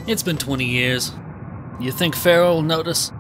It's been 20 years. You think Pharaoh will notice?